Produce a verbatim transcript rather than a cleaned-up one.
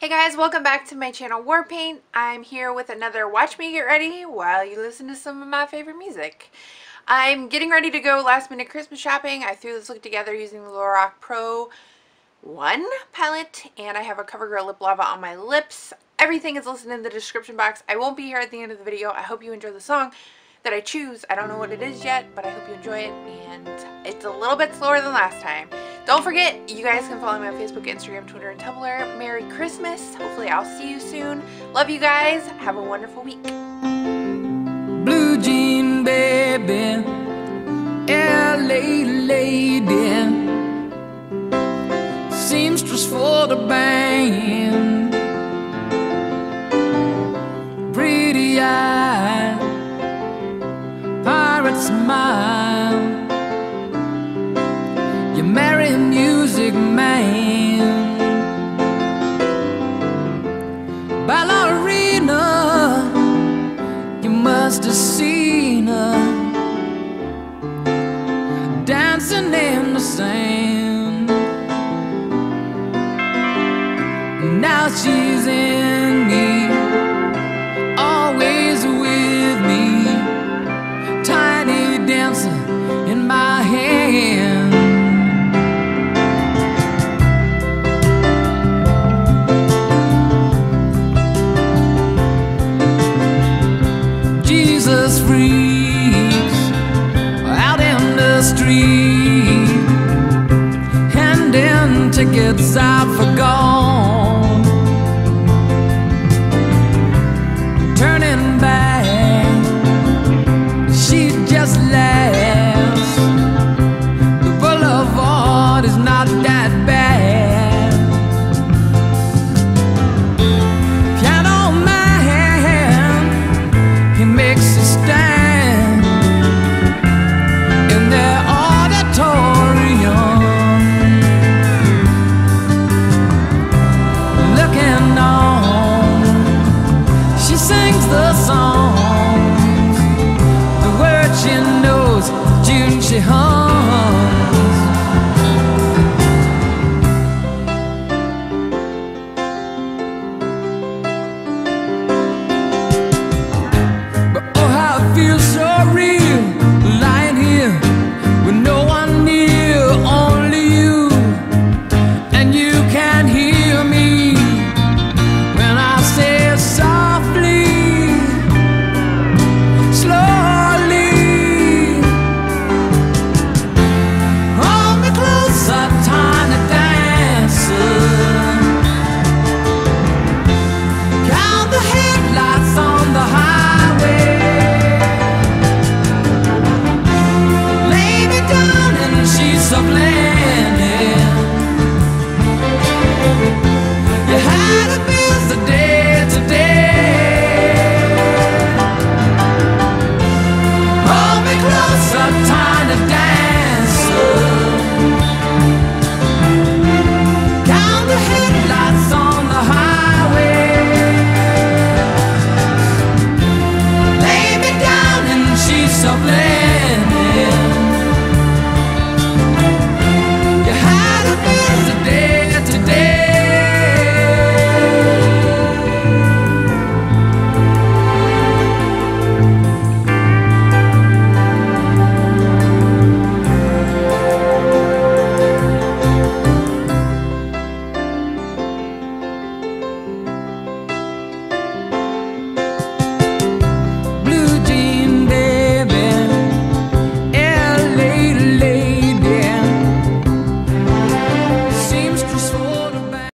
Hey guys, welcome back to my channel Warpaint. I'm here with another Watch Me Get Ready while you listen to some of my favorite music. I'm getting ready to go last minute Christmas shopping. I threw this look together using the Lorac Pro one palette, and I have a CoverGirl Lip Lava on my lips. Everything is listed in the description box. I won't be here at the end of the video. I hope you enjoy the song that I choose. I don't know what it is yet, but I hope you enjoy it, and it's a little bit slower than last time. Don't forget, you guys can follow me on Facebook, Instagram, Twitter, and Tumblr. Merry Christmas. Hopefully I'll see you soon. Love you guys. Have a wonderful week. Blue jean baby, L A lady, seamstress for the band, pretty eye, pirate smile. You marry a music man, ballerina. You must have seen her dancing in the sand. Now she's in me, always with me, tiny dancer in my hand. Jesus freaks out in the street, handing tickets out for gone, turning back, she just laughs. The boulevard is not that bad. Piano man, he makes a stand in their auditorium, looking on. She sings the songs, the words she knows, June she hums.